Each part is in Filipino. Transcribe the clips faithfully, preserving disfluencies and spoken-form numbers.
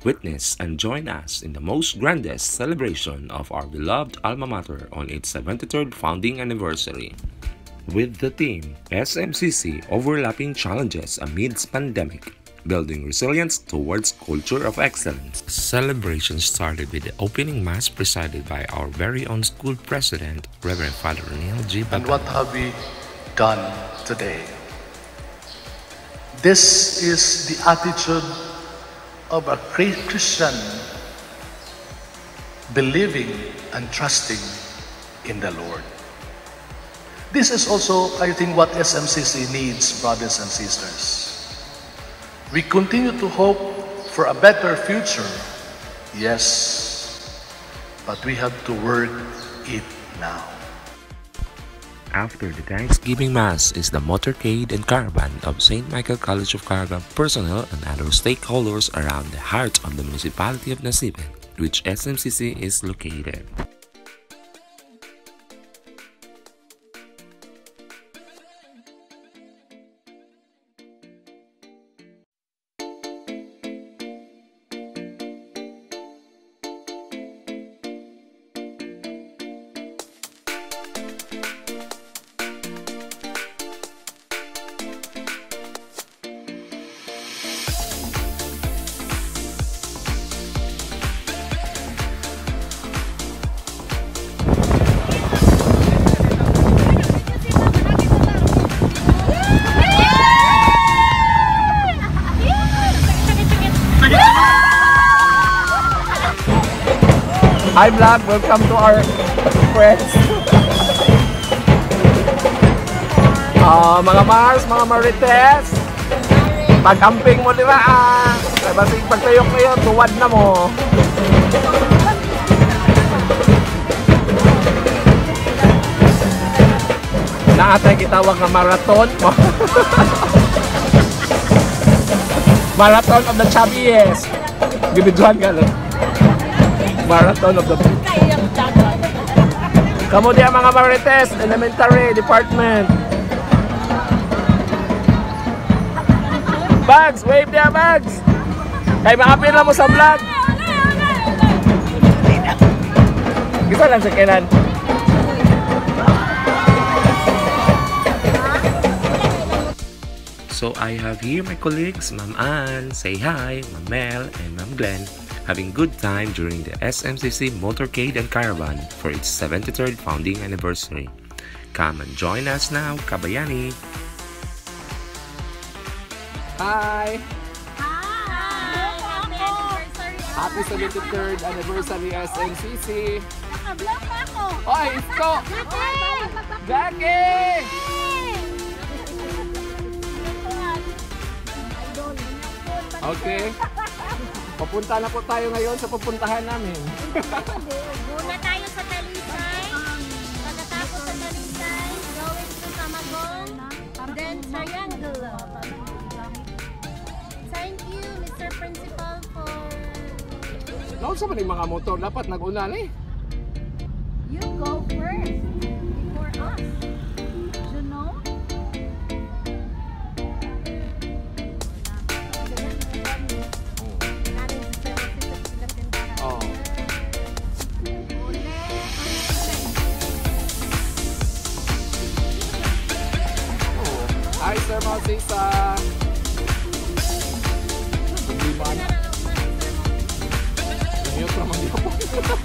witness and join us in the most grandest celebration of our beloved alma mater on its seventy-third founding anniversary. With the theme, S M C C Overlapping Challenges Amidst Pandemic, Building Resilience Towards Culture of Excellence. Celebration started with the opening mass presided by our very own school president, Reverend Father Neil G. Batan. And what have we done today? This is the attitude of a Christian believing and trusting in the Lord. This is also, I think, what S M C C needs, brothers and sisters. We continue to hope for a better future, yes, but we have to work it now. After the Thanksgiving Mass is the motorcade and caravan of Saint Michael College of Caravan personnel and other stakeholders around the heart of the municipality of Nasiben, which S M C C is located. Hi vlog, welcome to our friends. uh, mga Mars, mga Marites, pag-amping mo diba ah. Basig pagtayo kayo, tuwad na mo. Naatay kitawag na marathon. Marathon of the Chabies. Gibidjuhan ka lang. Marathon of the Kamu dia mga Marites, Elementary Department. Bags, wave dia Bags. Kay maapil na mo sa vlog. Gisa lang sa kanan. So I have here my colleagues, Ma'am Ann, say hi, Ma'am Mel, and Ma'am Glenn, having good time during the S M C C Motorcade and Caravan for its seventy-third founding anniversary. Come and join us now, Kabayani! Hi! Hi! Happy seventy-third anniversary S M C C! Naka-vlog pa ako! Oy, Isko! Jackie! Okay. Papunta na po tayo ngayon sa pupuntahan namin. Muna tayo sa Talisay. Pagkatapos sa Talisay, going to Samagong, then Triangle. Thank you, Mister Principal, for... Noon sa maning mga motor, dapat nag-una eh. You go first, before us. You know? Hi, Sir Mausisa! Hindi man. Ngayon naman di ako.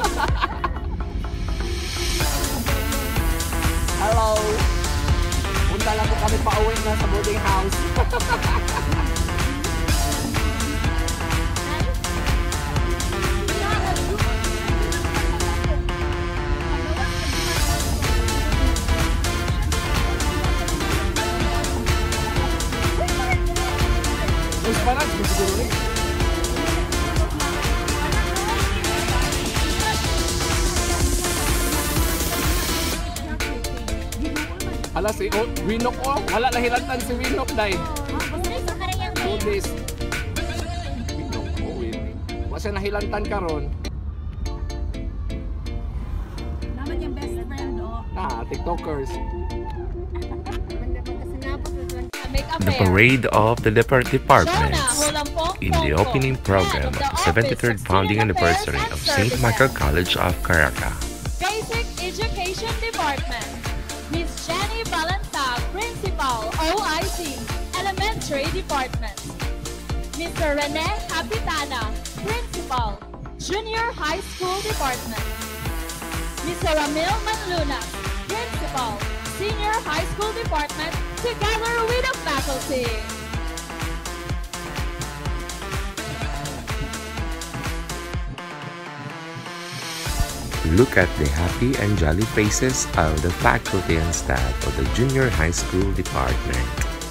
Hello! Punta lang po kami pa-uwi na sa boarding house. Mas parang siguro rin. Hala si oh, Winok oh, wala nahilatan si Winok dahil. Two days. Winok oh, Winok. Wala siya nahilantan karon. Naman yung best friend, oh. Ah, TikTokers. The parade of the different departments in the opening program of the seventy-third founding anniversary of Saint Michael College of Caraca. Basic Education Department, Miss Jenny Valentag, Principal, O I C, Elementary Department. Mister Rene Capitana, Principal, Junior High School Department. Mister Ramil Manluna, Principal, Senior High School Department, together with the faculty. Look at the happy and jolly faces of the faculty and staff of the Junior High School Department.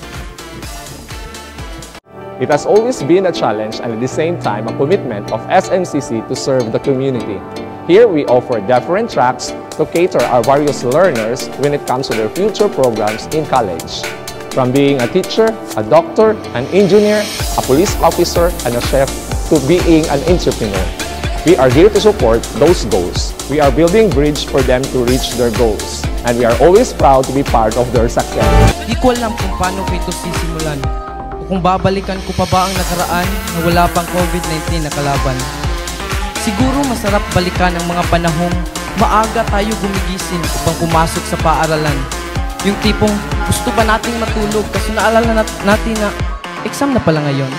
It has always been a challenge and at the same time a commitment of S M C C to serve the community. Here we offer different tracks to cater our various learners when it comes to their future programs in college. From being a teacher, a doctor, an engineer, a police officer, and a chef to being an entrepreneur. We are here to support those goals. We are building bridge for them to reach their goals. And we are always proud to be part of their success. Di ko alam kung paano ko ito sisimulan o kung babalikan ko pa ba ang nakaraan na wala pang COVID nineteen na kalaban. Siguro masarap balikan ang mga panahong maaga tayo gumigising upang pumasok sa paaralan. Yung tipong gusto pa nating matulog kasi naalala nat natin na exam na pala ngayon.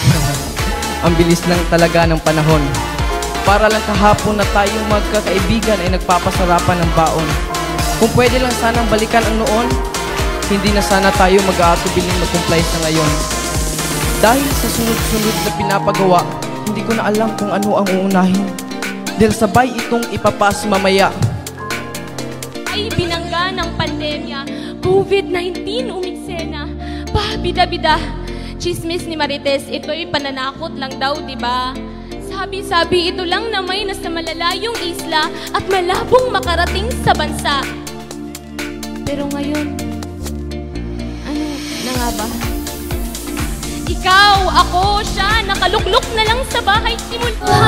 Ang bilis lang talaga ng panahon. Para lang kahapon na tayong magkakaibigan ay nagpapasarapan ng baon. Kung pwede lang sanang balikan ang noon, hindi na sana tayo mag-aatubiling mag-comply sa ngayon. Dahil sa sunod-sunod na pinapagawa, hindi ko na alam kung ano ang uunahin. Dahil sabay itong ipapas mamaya. Ay binangga ng pandemya, COVID nineteen umiksena. Bah, bida-bida. Chismis ni Marites, ito'y pananakot lang daw, di ba? Sabi-sabi ito lang na may nasa malalayong isla at malabong makarating sa bansa. Pero ngayon, ano na nga ba? Ikaw, ako, siya, nakaluklok na lang sa bahay simula.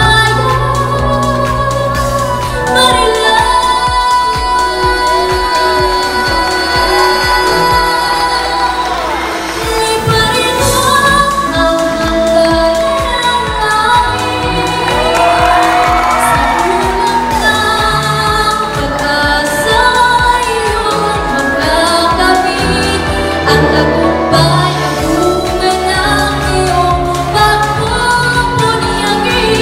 Pagpupunyagi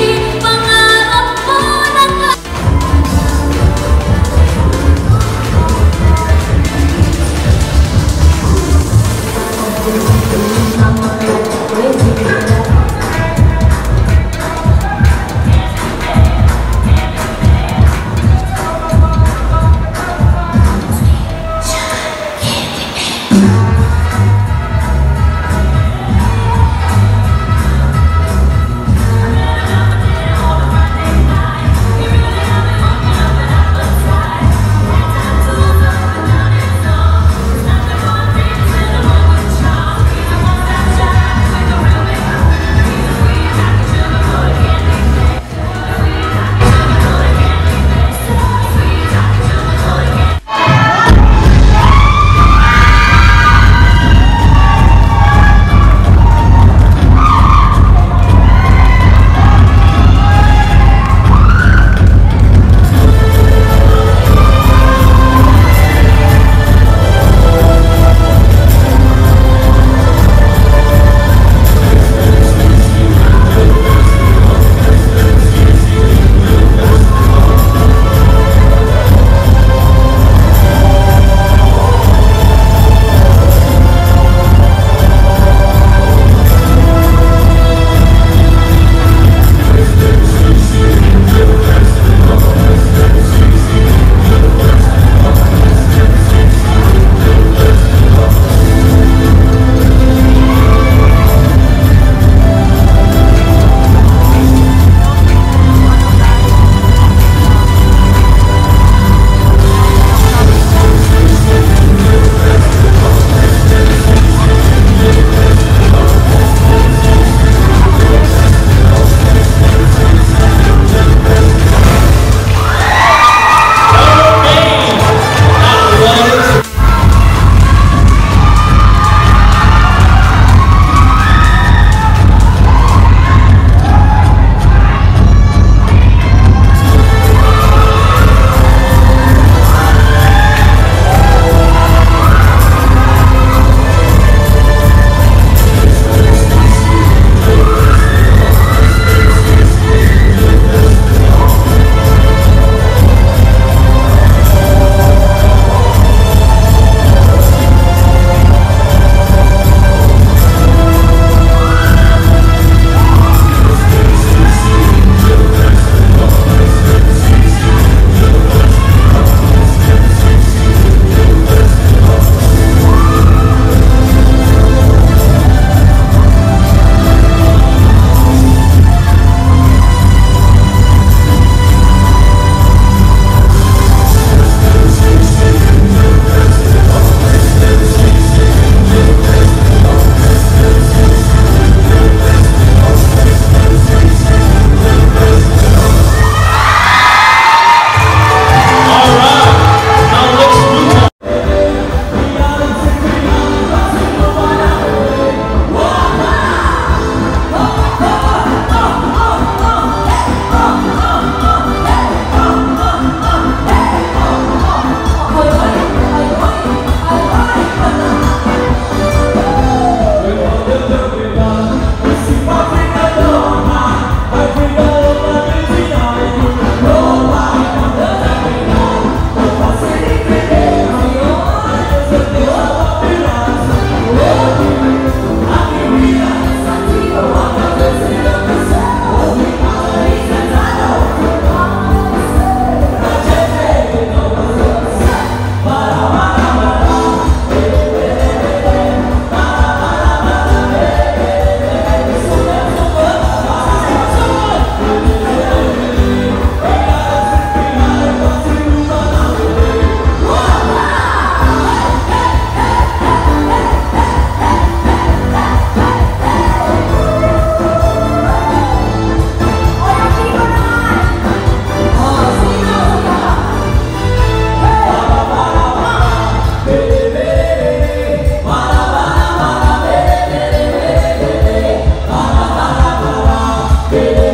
akin.